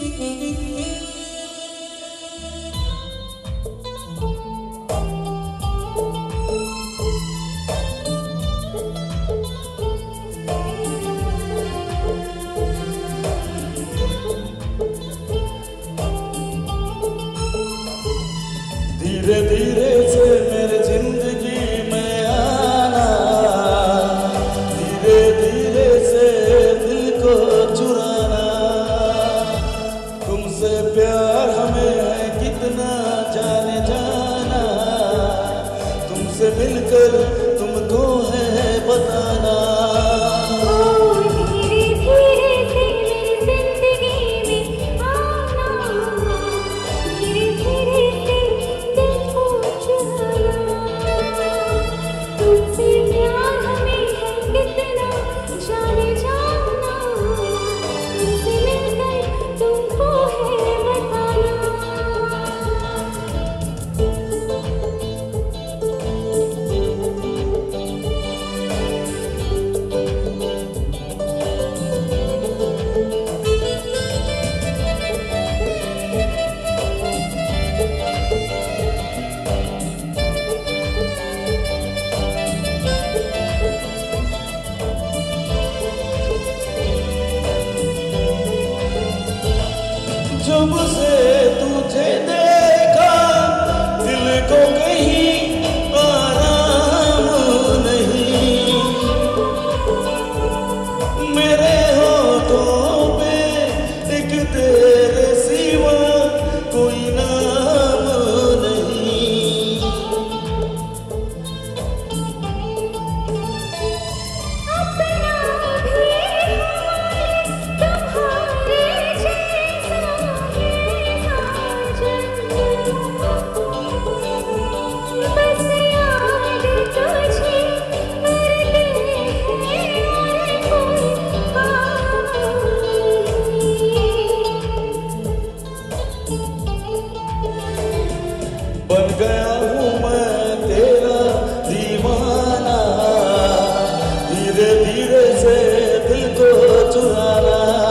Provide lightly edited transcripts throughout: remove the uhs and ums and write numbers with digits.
धीरे धीरे से मेरे जिंदगी में आना, धीरे धीरे से दिल को चुराना। तुमसे प्यार हमें है कितना जाने जाना, तुमसे मिलकर तुमको है बताना। जब से तुझे देखा दिल को कहीं आराम नहीं, मेरे होठों पे एक तेरे सिवा कोई नाम नहीं। अपना भी तुम्हारे जैसा बस याद तुझे करते हैं और कोई काम नहीं। बन गया हूँ मैं तेरा दीवाना, धीरे धीरे से दिल को चुराना।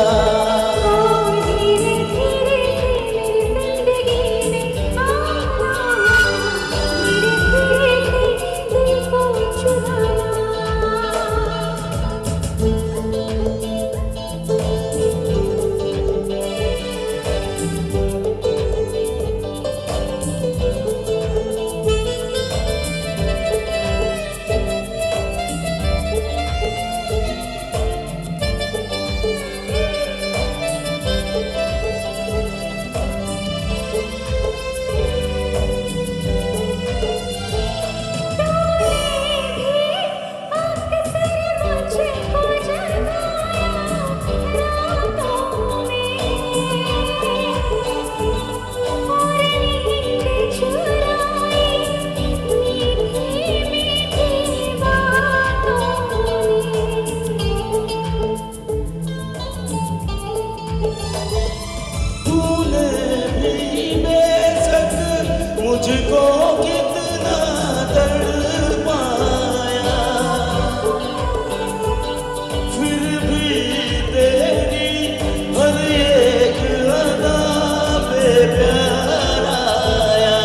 मुझको कितना तड़पाया, फिर भी तेरी हर एक अदा पे प्यार आया।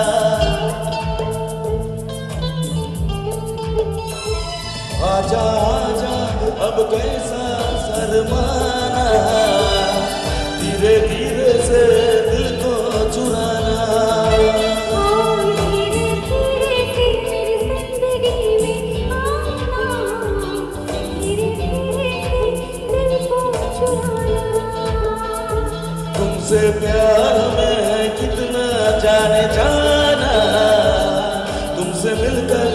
आजा आजा अब कैसा शर्माना, धीरे धीरे से दिल को चुराना। तुमसे प्यार में है कितना जाने जाना, तुमसे मिलकर